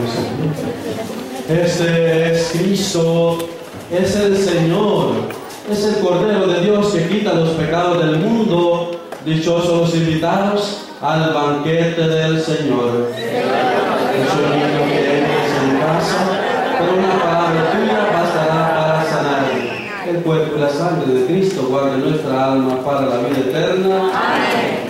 Este es Cristo, es el Señor, es el Cordero de Dios que quita los pecados del mundo. Dichosos los invitados al banquete del Señor. Mucho niño que entres en casa, pero una palabra tuya bastará para sanar. El cuerpo y la sangre de Cristo guarde nuestra alma para la vida eterna. Amén.